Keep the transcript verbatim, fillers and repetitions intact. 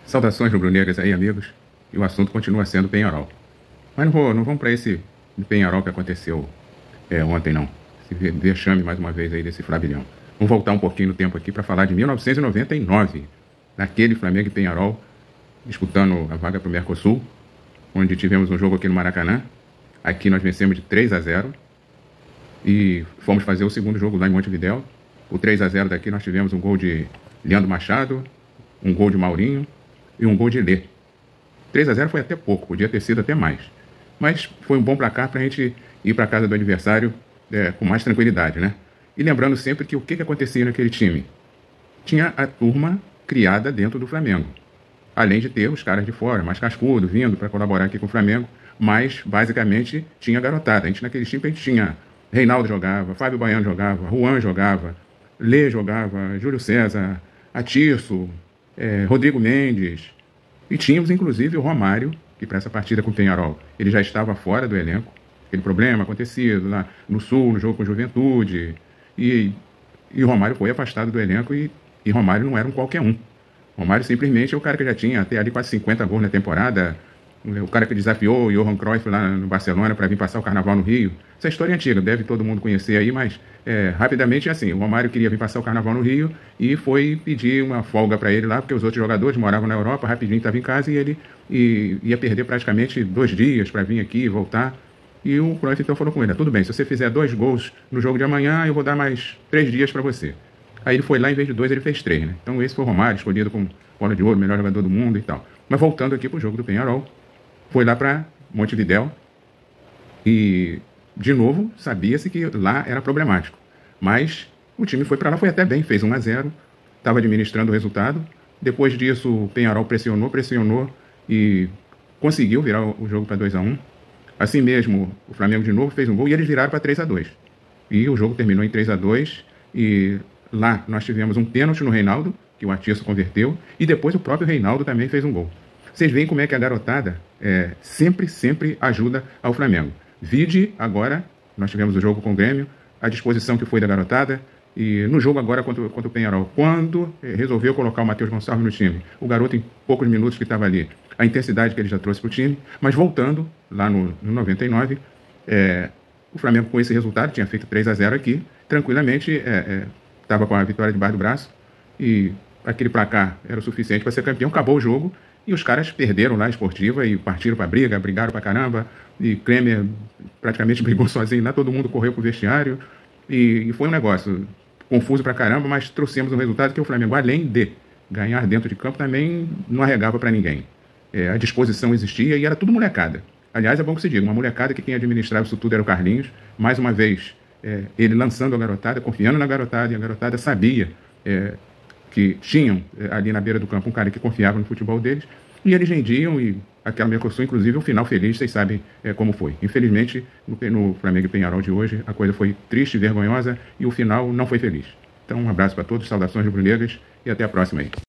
Saudações rubro-negras aí, amigos. E o assunto continua sendo Penharol. Mas não, vou, não vamos para esse Penharol que aconteceu é, ontem, não. Esse vexame, mais uma vez, aí desse Flavilhão. Vamos voltar um pouquinho no tempo aqui para falar de mil novecentos e noventa e nove. Naquele Flamengo e Penharol, disputando a vaga para o Mercosul, onde tivemos um jogo aqui no Maracanã. Aqui nós vencemos de três a zero. E fomos fazer o segundo jogo lá em Montevidéu. O três a zero daqui nós tivemos um gol de Leandro Machado, um gol de Maurinho e um gol de Lê. três a zero foi até pouco, podia ter sido até mais. Mas foi um bom placar para a gente ir para a casa do adversário é, com mais tranquilidade, né? E lembrando sempre que o que, que acontecia naquele time? Tinha a turma criada dentro do Flamengo. Além de ter os caras de fora, mais cascudo, vindo para colaborar aqui com o Flamengo. Mas, basicamente, tinha garotada. A gente naquele time a gente tinha Reinaldo jogava, Fábio Baiano jogava, Juan jogava, Lê jogava, Júlio César, Atirso, é, Rodrigo Mendes. E tínhamos, inclusive, o Romário, que para essa partida com o Penharol, ele já estava fora do elenco. Aquele problema acontecido lá no Sul, no jogo com o Juventude. E, e o Romário foi afastado do elenco e, e Romário não era um qualquer um. Romário simplesmente é o cara que já tinha até ali quase cinquenta gols na temporada. O cara que desafiou o Johan Cruyff lá no Barcelona para vir passar o Carnaval no Rio. Essa história é antiga, deve todo mundo conhecer aí, mas é, rapidamente é assim, o Romário queria vir passar o Carnaval no Rio e foi pedir uma folga para ele lá, porque os outros jogadores moravam na Europa, rapidinho estava em casa e ele e, ia perder praticamente dois dias para vir aqui e voltar. E o Cruyff então falou com ele, tudo bem, se você fizer dois gols no jogo de amanhã, eu vou dar mais três dias para você. Aí ele foi lá, em vez de dois, ele fez três, né? Então esse foi o Romário, escolhido com bola de ouro, melhor jogador do mundo e tal. Mas voltando aqui para o jogo do Penharol, foi lá para Montevidéu e, de novo, sabia-se que lá era problemático. Mas o time foi para lá, foi até bem, fez um a zero, estava administrando o resultado. Depois disso, o Penharol pressionou, pressionou e conseguiu virar o jogo para dois a um. Assim mesmo, o Flamengo de novo fez um gol e eles viraram para três a dois. E o jogo terminou em três a dois e lá nós tivemos um pênalti no Reinaldo, que o Atirso converteu, e depois o próprio Reinaldo também fez um gol. Vocês veem como é que a garotada é, sempre, sempre ajuda ao Flamengo. Vide agora, nós tivemos o jogo com o Grêmio, a disposição que foi da garotada, e no jogo agora contra, contra o Penharol, quando é, resolveu colocar o Matheus Gonçalves no time, o garoto em poucos minutos que estava ali, a intensidade que ele já trouxe para o time, mas voltando lá no, no noventa e nove, é, o Flamengo com esse resultado, tinha feito três a zero aqui, tranquilamente estava é, é, com a vitória debaixo do braço, e aquele placar era o suficiente para ser campeão, acabou o jogo, e os caras perderam lá a esportiva e partiram para a briga, brigaram para caramba. E Kremer praticamente brigou sozinho lá, todo mundo correu pro vestiário. E, e foi um negócio confuso para caramba, mas trouxemos um resultado que o Flamengo, além de ganhar dentro de campo, também não arregava para ninguém. É, a disposição existia e era tudo molecada. Aliás, é bom que se diga, uma molecada que quem administrava isso tudo era o Carlinhos. Mais uma vez, é, ele lançando a garotada, confiando na garotada, e a garotada sabia... É, que tinham ali na beira do campo um cara que confiava no futebol deles, e eles rendiam, e aquela Mercosul, inclusive, um final feliz, vocês sabem é, como foi. Infelizmente, no, no Flamengo e Penharol de hoje, a coisa foi triste, vergonhosa, e o final não foi feliz. Então, um abraço para todos, saudações rubro-negras, e até a próxima aí.